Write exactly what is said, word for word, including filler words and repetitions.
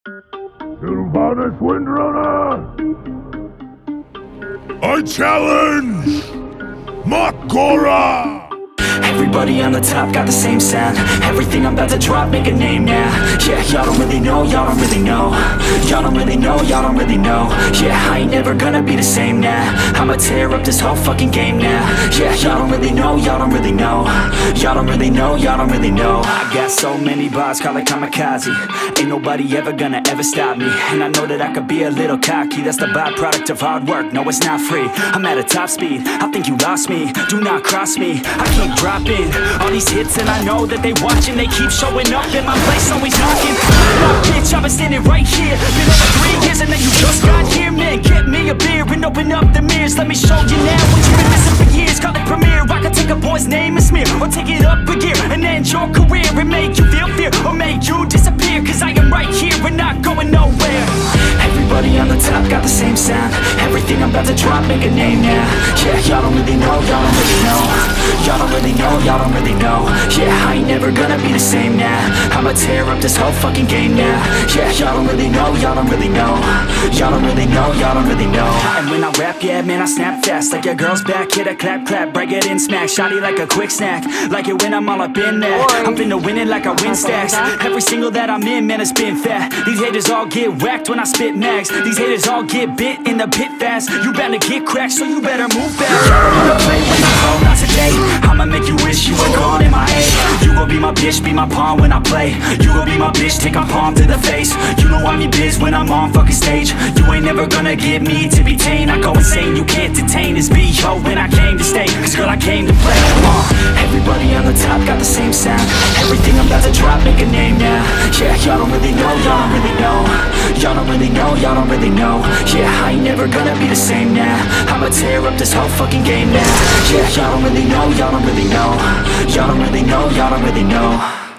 Sylvanas Windrunner! I challenge Makora! Everybody on the top got the same sound. Everything I'm about to drop, make a name now. Yeah, y'all don't really know, y'all don't really know. Y'all don't really know, y'all don't really know. Yeah, I ain't never gonna be the same now. I'ma tear up this whole fucking game now. Yeah, y'all don't really know, y'all don't really know. Y'all don't really know, y'all don't really know. I got so many bars, call it kamikaze. Ain't nobody ever gonna ever stop me. And I know that I could be a little cocky. That's the byproduct of hard work, no it's not free. I'm at a top speed, I think you lost me. Do not cross me, I keep dropping all these hits and I know that they watching. They keep showing up and my place always knocking. Nah, bitch, I've been standing right here. Been over three years and then you just got here. Man, get me a beer and open up the mirrors. Let me show you now what you've been missing for years. Call it premiere, I can take a boy's name and smear, or take it up a gear and end your career and make you feel fear, or make you disappear. Cause I am right here and not going nowhere. Everybody on the top got the same sound. Everything I'm about to drop, make a name now. Yeah, y'all don't really know, y'all don't really know. Y'all don't really know, y'all don't really know. Yeah, I ain't never gonna be the same now. I'ma tear up this whole fucking game now. Yeah, y'all don't really know, y'all don't really know. Y'all don't really know, y'all don't really know. And when I rap, yeah, man, I snap fast. Like your girl's back, hit a clap, clap, break it in, smack. Shotty like a quick snack, like it when I'm all up in there. I'm finna win it like I win stacks. Every single that I'm in, man, it's been fat. These haters all get whacked when I spit mags. These haters all get bit in the pit fast. You better get cracked, so you better move fast. I'ma play with my phone, not today. I'ma make you wish you were gone in my head. You gon' be my bitch, be my pawn when I play. You gon' be my bitch, take my palm to the face. You know I'm your biz when I'm on fucking stage. You ain't never gonna get me to be tame. I go insane, you can't detain this B O when I came to stay. Cause girl, I came to play. uh, Everybody on the top got the same sound. Everything I'm about to drop, make a name now. Yeah, y'all don't really know, y'all don't really know. Y'all don't really know, y'all don't really know. Yeah, I ain't never gonna be the same now. I'ma tear up this whole fucking game now. Yeah, y'all don't really know, y'all don't really know. Y'all don't really know, y'all don't really know.